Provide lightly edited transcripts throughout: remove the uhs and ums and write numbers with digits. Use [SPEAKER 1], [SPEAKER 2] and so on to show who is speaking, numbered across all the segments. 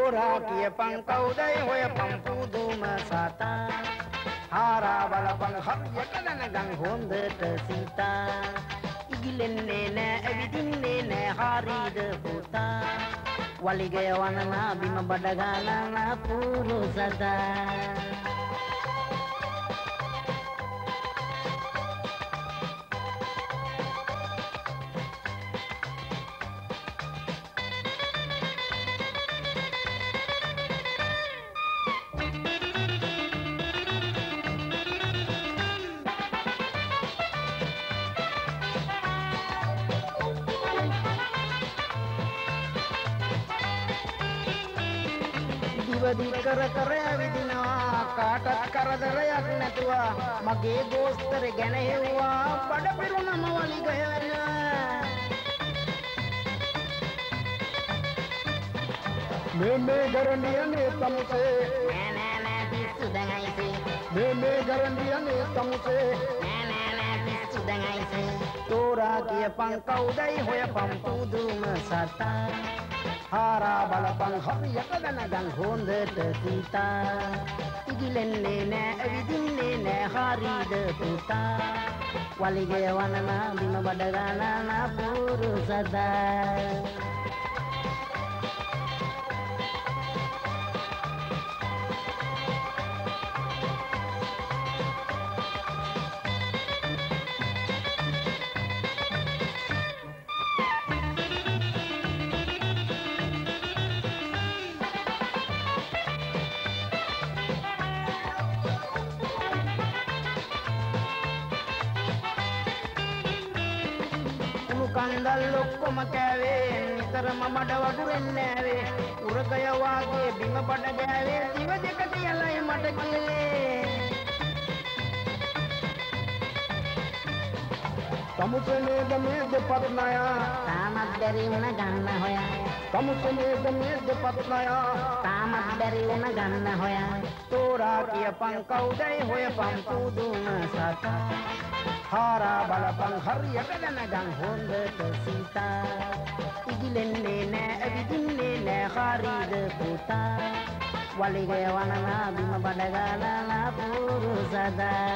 [SPEAKER 1] Tora කියපන් කවුදයි හොයපන් පුදුම සතා හාරා බලපන් හරියට දැනගන් හොඳට සීතා ඉගිලෙන්නේ නෑ ඇවිදින්නේ නෑ හරිද පුතා වලිගය වනනා බිම බඩ ගාලා පුරුසදා දිවදි කර කර ඇවිදිනවා කාටත් කරදරයක් නැතුව මගේ දෝස්තර ගැන හෙව්වා බඩ පිරුණම වලිගය වෙනවා මේ ගරණියනේ තමුසේ නෑ පිස්සු දැන් අයිසේ මේ ගරණියනේ තමුසේ නෑ පිස්සු දැන් අයිසේ තෝරා කියපන් කවුදයි හොයපන් පුදුම සතා හාරා බලපන් හරියට දැනගන් හොඳට සීතා ඉගිලෙන්නේ නෑ ඇවිදින්නේ නෑ හරිද පුතා වලිගය වනනා බිම බඩ ගාලා පුරුසදා කන්දල් ඔක්කොම කෑවේ නිතරම මඩ වඩුවෙන්නේ නෑවේ උරගය වාගේ බිම බඩ ගෑවේ දිව දෙකට යලයි මට කියේ තමුසේ මේ දෙපත් නයා තාමත් බැරි වුණ ගන්න හොයා තමුසේ මේ දෙපත් නයා තාමත් බැරි වුණ ගන්න හොයා තෝරා කියපන් කවුදයි හොයපන් පුදුම සතා හාරා බලපන් හරියට දැනගන් හොඳට සීතා ඉගිලෙන්නේ නෑ ඇවිදින්නේ නෑ හරිද පුතා වලිගය වනනා බිම බඩ ගාලා පුරුසදා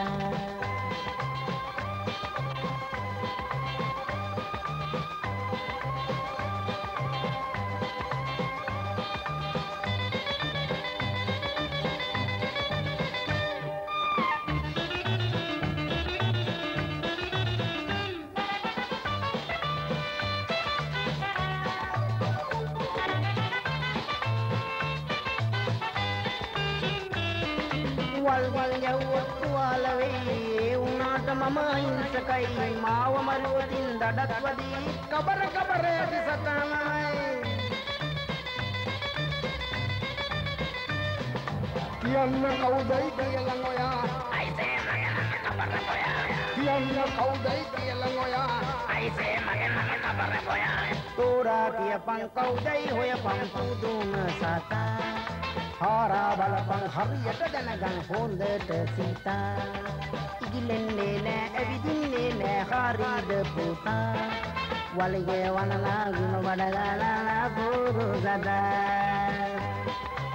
[SPEAKER 1] වල් යවුවත් තුවාල වෙයි උනාට මම අහිංසකයි මාව මරුවතින් දඩත් වදී කබර ඇති සතනයි කියන්න කවුදයි කියලා නොයා අයිසේ මගේ නම කබර පොයා කියන්න කවුදයි කියලා නොයා අයිසේ මගේ නම කබර පොයා තෝරා කියපන් කවුදයි හොයපන් පුදුම සතා හාරා බලපන් හරියට දැනගන් හොඳට සීතා ඉගිලෙන්නේ නෑ ඇවිදින්නේ නෑ හරිද පුතා වලිගය වනනා බිම බඩ ගාලා පුරුසදා